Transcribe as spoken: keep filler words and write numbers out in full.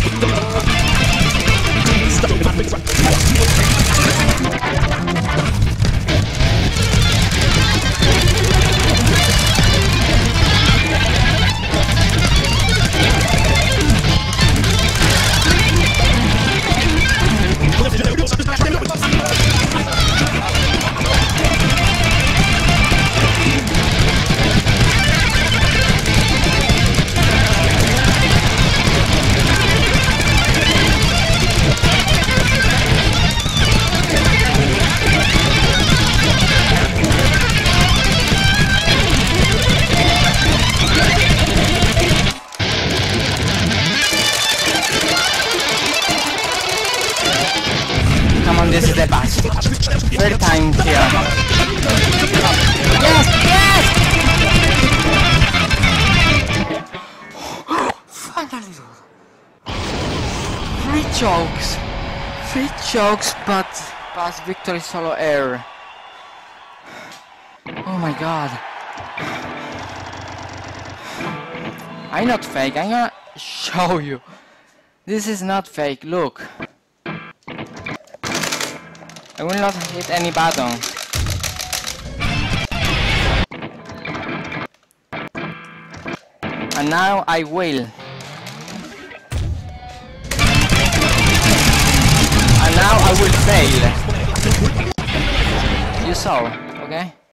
This is the best. Third time here. Yes, yes! Finally! Three chokes. Three chokes, but past victory solo air. Oh my god. I'm not fake. I'm gonna show you. This is not fake. Look. I will not hit any button. And now I will. And now I will fail. You saw, okay?